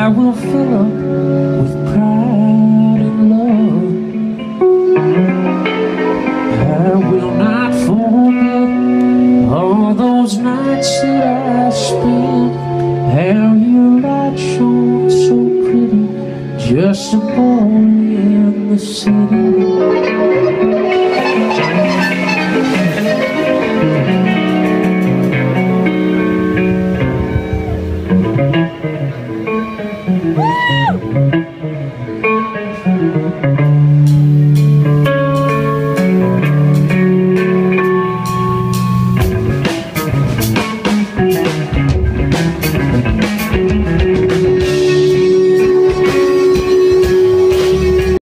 will fill up with pride and love. I will not forget all those nights that I spent. How your light shone so pretty, just a boy in the city.